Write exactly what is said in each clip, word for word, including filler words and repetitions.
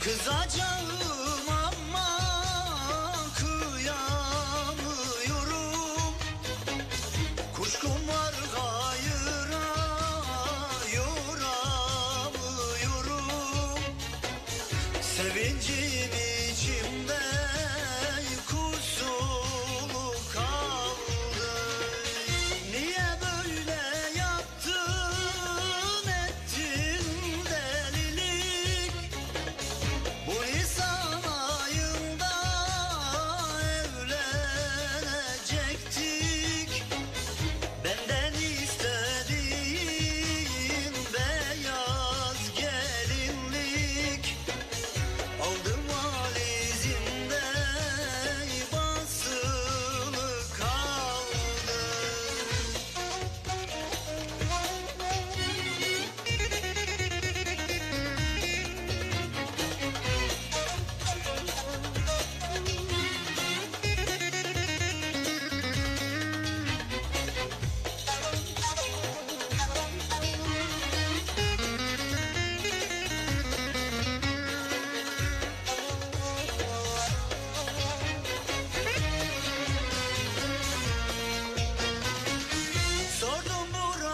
Kızacağım ama kıyamıyorum. Kuşkum var hayıra yoramıyorum. Sevincim içimde kusulu kaldı. Niye böyle yaptın, ettin delilik? Bu Nisan ayında evlenecektik. Benden istediğin beyaz gelinlik. Aldım valizimde basılı kaldı. Sordum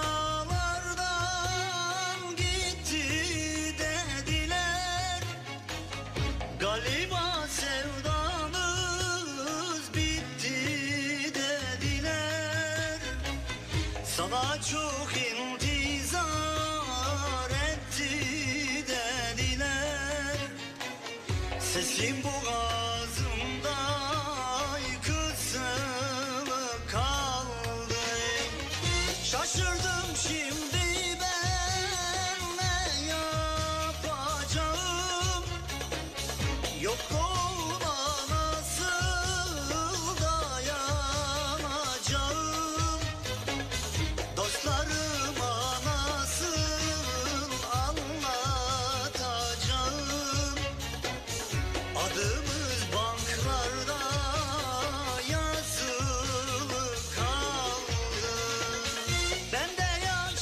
buralardan gitti dediler. Galiba sevdanız bitti dediler. Sana çok intizar etti dediler. Sesim boğazımda kısılı kaldı. Şaşırdım şimdi ben ne yapacağım? Yokluğuna nasıl dayanacağım? Dostlarıma nasıl anlatacağım? Adımız banklarda yazılı kaldı. Ben de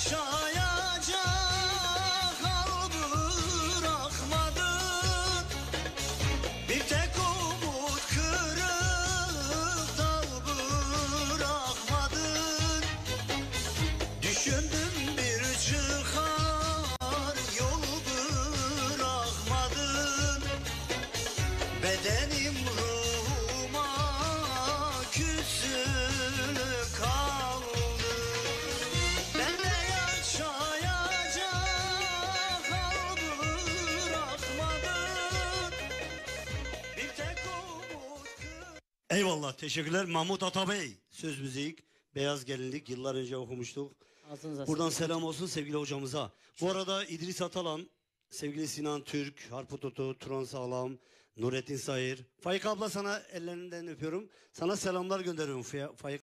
yaşayacak hal bırakmadın. Bir tek umut kırıp dal bırakmadın. Düşündüm bir çıkar yol bırakmadın. Bedenim ruhuma küsülü kaldı. Ben de yaşayacak hal bırakmadın. Bir tek umut kır- Eyvallah, teşekkürler. Mahmut Atabey, söz müzik, Beyaz Gelinlik, yıllar önce okumuştuk. Ağzınıza Buradan sağlık. selam olsun sevgili hocamıza. Bu arada İdris Atalan, sevgili Sinan Türk, Harpu Tutu, Turan Sağlam, Nurettin Sayır. Faik abla sana ellerinden öpüyorum. Sana selamlar gönderiyorum Faik.